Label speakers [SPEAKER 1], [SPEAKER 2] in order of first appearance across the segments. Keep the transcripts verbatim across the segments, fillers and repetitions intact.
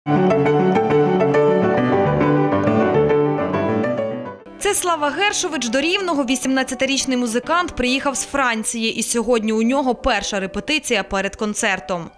[SPEAKER 1] Це Слава Гершович. До Рівного вісімнадцятирічний музикант приїхав з Франції. І сьогодні у нього перша репетиція перед концертом.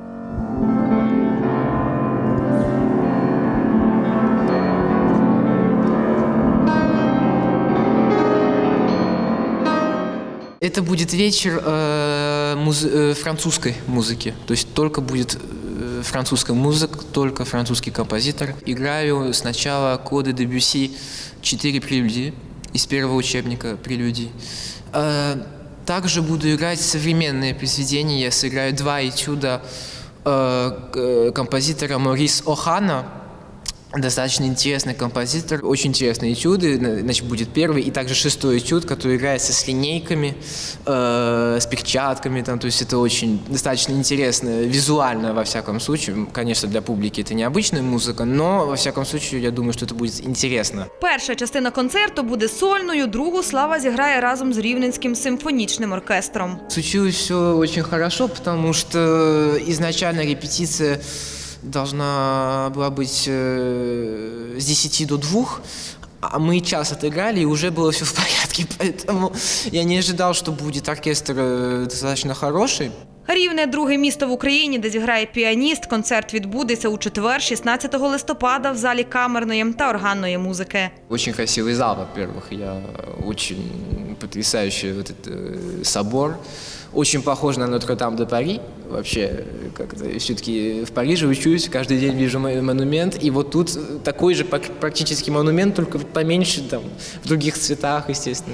[SPEAKER 2] Это будет вечер э, муз э, французской музыки, то есть только будет э, французская музыка, только французский композитор. Играю сначала коды Дебюсси, четыре прелюдии из первого учебника прелюдий. Э, также буду играть современные произведения, я сыграю два этюда э, композитора Морис Охана. Достаточно интересный композитор, очень интересные этюды, значит, будет первый, и также шестой этюд, который играется с линейками, э, с перчатками, там, то есть это очень достаточно интересно, визуально, во всяком случае. Конечно, для публики это необычная музыка, но, во всяком случае, я думаю, что это будет интересно.
[SPEAKER 1] Перша частина концерту буде сольною, другу Слава зіграє разом з Рівненським симфонічним оркестром.
[SPEAKER 2] Случилось все очень хорошо, потому что изначально репетиция должна была быть э, с десяти до двух, а мы час отыграли, и уже было все в порядке, поэтому я не ожидал, что будет оркестр э, достаточно хороший.
[SPEAKER 1] Рівне – друге місто в Україні, де зіграє піаніст. Концерт відбудеться у четвер, шістнадцятого листопада, в залі камерної та органної музики.
[SPEAKER 2] Очень красивый зал, во-первых. Я очень потрясающий вот этот э, собор. Очень похож на Нотр-Дам-де-Пари. Вообще, как-то все-таки в Париже учусь, каждый день вижу монумент. И вот тут такой же практически монумент, только поменьше, там, в других цветах, естественно.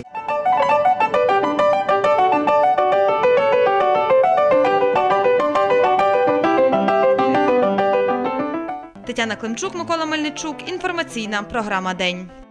[SPEAKER 1] Тетяна Климчук, Микола Мельничук. Інформаційна програма «День».